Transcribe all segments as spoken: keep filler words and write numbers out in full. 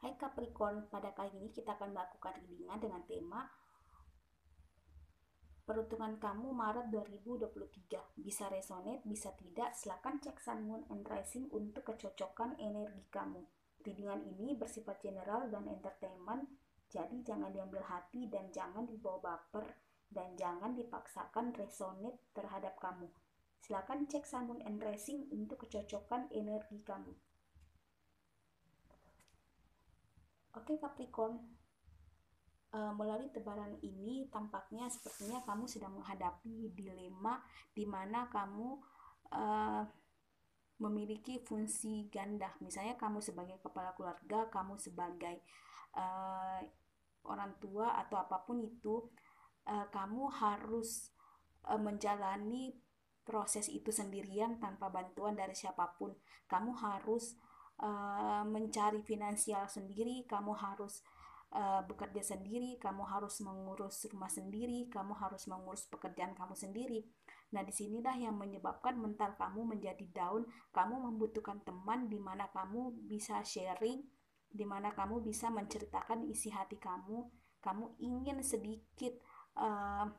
Hai Capricorn, pada kali ini kita akan melakukan readingan dengan tema peruntungan kamu Maret dua ribu dua puluh tiga. Bisa resonate, bisa tidak, silakan cek Sun, Moon, and Rising untuk kecocokan energi kamu. Readingan ini bersifat general dan entertainment, jadi jangan diambil hati dan jangan dibawa baper dan jangan dipaksakan resonate terhadap kamu. Silakan cek Sun, Moon, and Rising untuk kecocokan energi kamu. Oke Capricorn, uh, melalui tebaran ini tampaknya sepertinya kamu sedang menghadapi dilema di mana kamu uh, memiliki fungsi ganda. Misalnya kamu sebagai kepala keluarga, kamu sebagai uh, orang tua atau apapun itu, uh, kamu harus uh, menjalani proses itu sendirian tanpa bantuan dari siapapun. Kamu harus uh, mencari finansial sendiri, kamu harus uh, bekerja sendiri, kamu harus mengurus rumah sendiri, kamu harus mengurus pekerjaan kamu sendiri. Nah, disinilah yang menyebabkan mental kamu menjadi down. Kamu membutuhkan teman di mana kamu bisa sharing, di mana kamu bisa menceritakan isi hati kamu. Kamu ingin sedikit uh,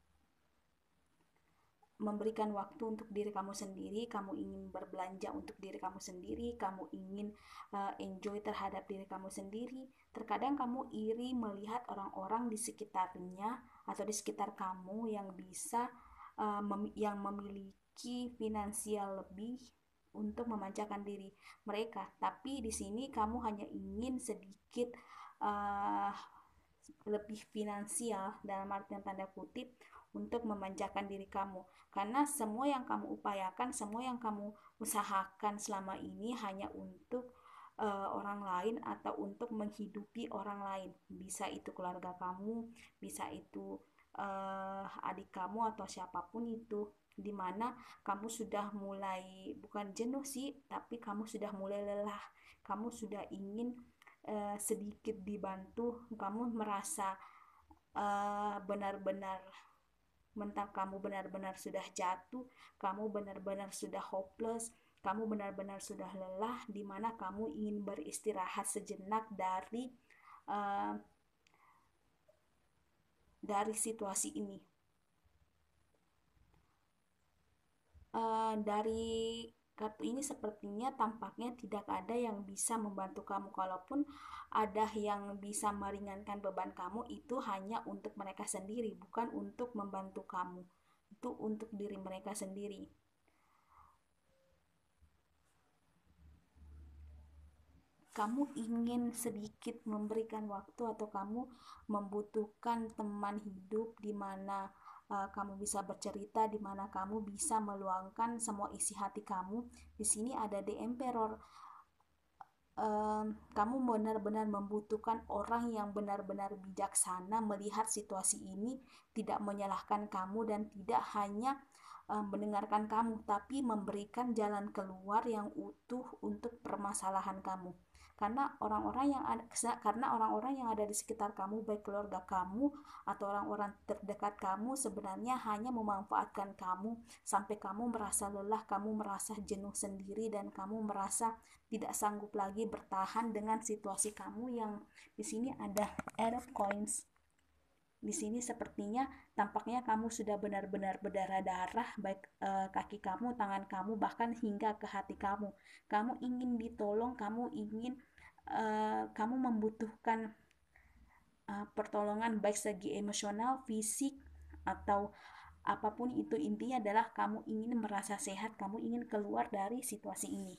memberikan waktu untuk diri kamu sendiri, kamu ingin berbelanja untuk diri kamu sendiri, kamu ingin uh, enjoy terhadap diri kamu sendiri. Terkadang kamu iri melihat orang-orang di sekitarnya atau di sekitar kamu yang bisa uh, mem yang memiliki finansial lebih untuk memanjakan diri mereka. Tapi di sini kamu hanya ingin sedikit uh, lebih finansial dalam artian tanda kutip untuk memanjakan diri kamu, karena semua yang kamu upayakan, semua yang kamu usahakan selama ini hanya untuk uh, orang lain atau untuk menghidupi orang lain. Bisa itu keluarga kamu, bisa itu uh, adik kamu atau siapapun itu, dimana kamu sudah mulai bukan jenuh sih, tapi kamu sudah mulai lelah, kamu sudah ingin uh, sedikit dibantu, kamu merasa uh, benar-benar mental kamu benar-benar sudah jatuh, kamu benar-benar sudah hopeless, kamu benar-benar sudah lelah, di mana kamu ingin beristirahat sejenak dari uh, dari situasi ini. Uh, dari kartu ini sepertinya tampaknya tidak ada yang bisa membantu kamu. Kalaupun ada yang bisa meringankan beban kamu, itu hanya untuk mereka sendiri, bukan untuk membantu kamu. Itu untuk diri mereka sendiri. Kamu ingin sedikit memberikan waktu atau kamu membutuhkan teman hidup di mana uh, kamu bisa bercerita, di mana kamu bisa meluangkan semua isi hati kamu. Di sini ada The Emperor. Um, kamu benar-benar membutuhkan orang yang benar-benar bijaksana melihat situasi ini, tidak menyalahkan kamu dan tidak hanya um, mendengarkan kamu, tapi memberikan jalan keluar yang utuh untuk permasalahan kamu. Karena orang-orang yang ada, karena orang-orang yang ada di sekitar kamu, baik keluarga kamu atau orang-orang terdekat kamu, sebenarnya hanya memanfaatkan kamu sampai kamu merasa lelah, kamu merasa jenuh sendiri, dan kamu merasa tidak sanggup lagi bertahan dengan situasi kamu. Yang di sini ada Eight of Coins. Di sini sepertinya tampaknya kamu sudah benar-benar berdarah-darah, baik e, kaki kamu, tangan kamu, bahkan hingga ke hati kamu. Kamu ingin ditolong, kamu ingin e, kamu membutuhkan e, pertolongan baik segi emosional, fisik, atau apapun itu. Intinya adalah kamu ingin merasa sehat, kamu ingin keluar dari situasi ini.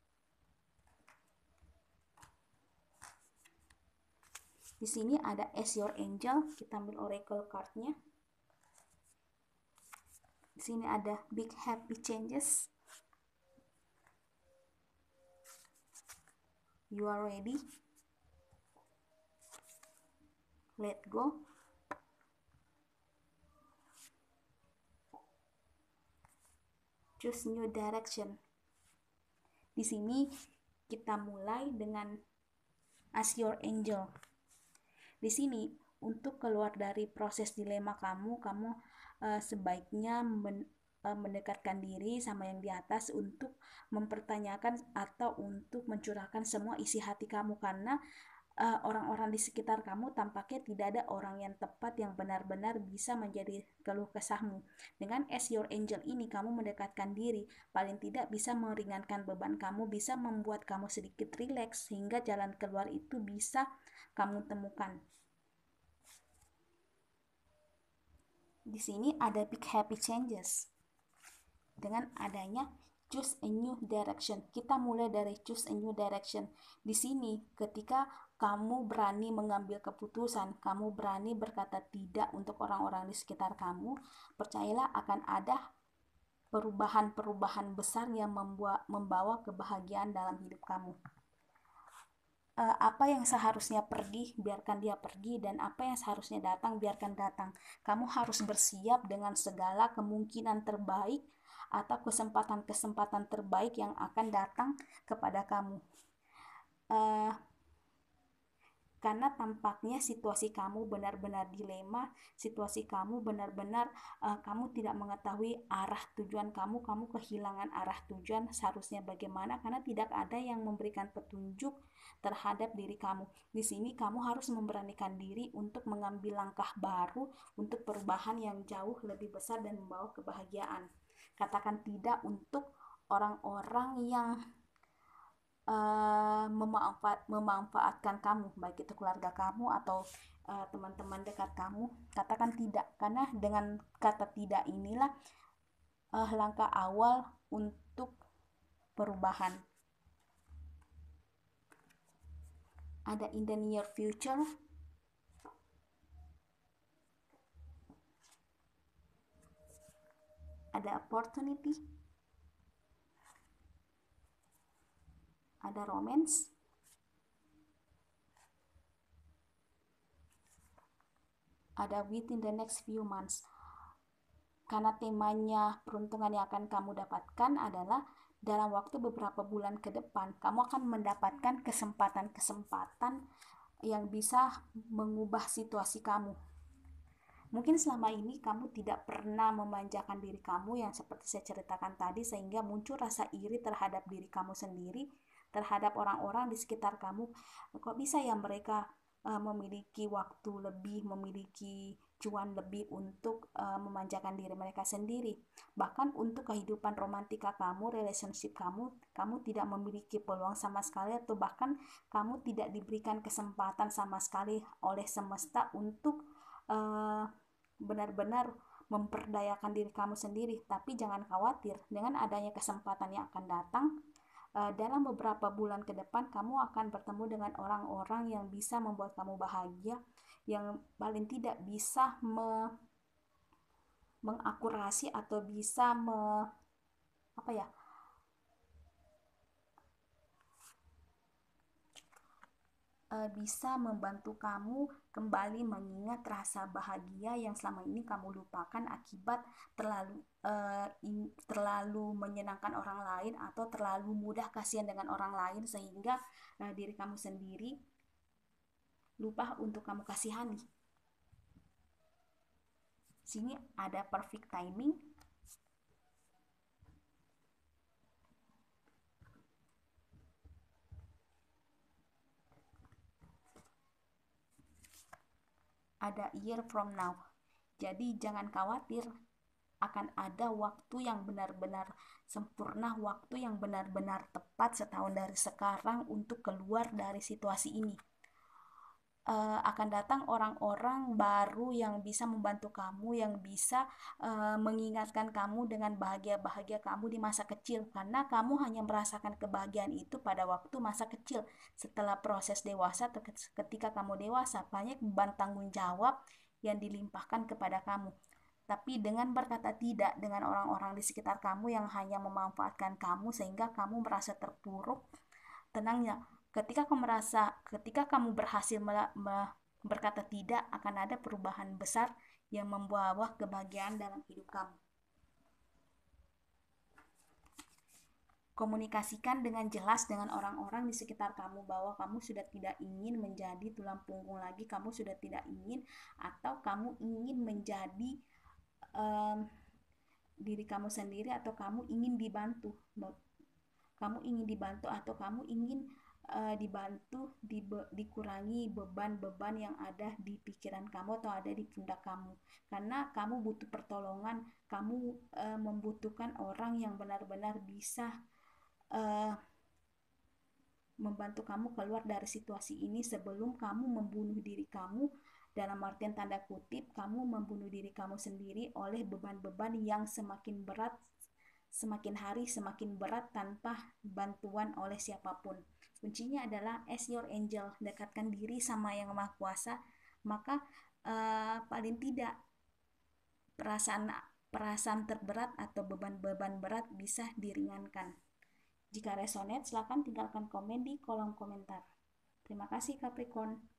Di sini ada As Your Angel, kita ambil oracle card-nya. Di sini ada Big Happy Changes. You are ready. Let go. Choose new direction. Di sini kita mulai dengan As Your Angel. Di sini untuk keluar dari proses dilema kamu, kamu uh, sebaiknya men, uh, mendekatkan diri sama yang di atas untuk mempertanyakan atau untuk mencurahkan semua isi hati kamu, karena uh, orang-orang di sekitar kamu tampaknya tidak ada orang yang tepat yang benar-benar bisa menjadi keluh kesahmu. Dengan As Your Angel ini kamu mendekatkan diri, paling tidak bisa meringankan beban kamu, bisa membuat kamu sedikit rileks sehingga jalan keluar itu bisa kamu temukan. Di sini ada big happy changes. Dengan adanya choose a new direction. Kita mulai dari choose a new direction. Di sini ketika kamu berani mengambil keputusan, kamu berani berkata tidak untuk orang-orang di sekitar kamu, percayalah akan ada perubahan-perubahan besar yang membuat, membawa kebahagiaan dalam hidup kamu. Uh, apa yang seharusnya pergi, biarkan dia pergi, dan apa yang seharusnya datang, biarkan datang. Kamu harus bersiap dengan segala kemungkinan terbaik atau kesempatan-kesempatan terbaik yang akan datang kepada kamu. Uh, karena tampaknya situasi kamu benar-benar dilema, situasi kamu benar-benar uh, kamu tidak mengetahui arah tujuan kamu, kamu kehilangan arah tujuan seharusnya bagaimana, karena tidak ada yang memberikan petunjuk terhadap diri kamu. Di sini kamu harus memberanikan diri untuk mengambil langkah baru untuk perubahan yang jauh lebih besar dan membawa kebahagiaan. Katakan tidak untuk orang-orang yang Uh, memanfaat, memanfaatkan kamu, baik itu keluarga kamu atau uh, teman-teman dekat kamu. Katakan tidak, karena dengan kata tidak inilah uh, langkah awal untuk perubahan. Ada in the near future, ada opportunity, ada romance, ada within the next few months. Karena temanya peruntungan yang akan kamu dapatkan adalah dalam waktu beberapa bulan ke depan, kamu akan mendapatkan kesempatan-kesempatan yang bisa mengubah situasi kamu. Mungkin selama ini kamu tidak pernah memanjakan diri kamu yang seperti saya ceritakan tadi, sehingga muncul rasa iri terhadap diri kamu sendiri, terhadap orang-orang di sekitar kamu. Kok bisa ya mereka uh, memiliki waktu lebih, memiliki cuan lebih untuk uh, memanjakan diri mereka sendiri. Bahkan untuk kehidupan romantika kamu, relationship kamu, kamu tidak memiliki peluang sama sekali, atau bahkan kamu tidak diberikan kesempatan sama sekali oleh semesta untuk uh, benar-benar memperdayakan diri kamu sendiri. Tapi jangan khawatir, dengan adanya kesempatan yang akan datang, dalam beberapa bulan ke depan kamu akan bertemu dengan orang-orang yang bisa membuat kamu bahagia, yang paling tidak bisa me, mengakurasi atau bisa me, apa ya bisa membantu kamu kembali mengingat rasa bahagia yang selama ini kamu lupakan akibat terlalu uh, in, terlalu menyenangkan orang lain atau terlalu mudah kasihan dengan orang lain, sehingga uh, diri kamu sendiri lupa untuk kamu kasihani. Sini ada perfect timing, ada year from now. Jadi jangan khawatir, akan ada waktu yang benar-benar sempurna, waktu yang benar-benar tepat setahun dari sekarang untuk keluar dari situasi ini. Uh, akan datang orang-orang baru yang bisa membantu kamu, yang bisa uh, mengingatkan kamu dengan bahagia-bahagia kamu di masa kecil, karena kamu hanya merasakan kebahagiaan itu pada waktu masa kecil. Setelah proses dewasa, ketika kamu dewasa, banyak beban tanggung jawab yang dilimpahkan kepada kamu. Tapi dengan berkata tidak dengan orang-orang di sekitar kamu yang hanya memanfaatkan kamu sehingga kamu merasa terpuruk, tenangnya, ketika kamu merasa, ketika kamu berhasil me- me- berkata tidak, akan ada perubahan besar yang membawa kebahagiaan dalam hidup kamu. Komunikasikan dengan jelas dengan orang-orang di sekitar kamu bahwa kamu sudah tidak ingin menjadi tulang punggung lagi, kamu sudah tidak ingin, atau kamu ingin menjadi um, diri kamu sendiri, atau kamu ingin dibantu, kamu ingin dibantu atau kamu ingin uh, dibantu dibe, dikurangi beban-beban yang ada di pikiran kamu atau ada di pundak kamu, karena kamu butuh pertolongan, kamu uh, membutuhkan orang yang benar-benar bisa uh, membantu kamu keluar dari situasi ini sebelum kamu membunuh diri kamu, dalam artian tanda kutip kamu membunuh diri kamu sendiri oleh beban-beban yang semakin berat, semakin hari semakin berat tanpa bantuan oleh siapapun. Kuncinya adalah as your angel, dekatkan diri sama yang maha kuasa, maka uh, paling tidak perasaan perasaan terberat atau beban-beban berat bisa diringankan. Jika resonate, silakan tinggalkan komen di kolom komentar. Terima kasih Capricorn.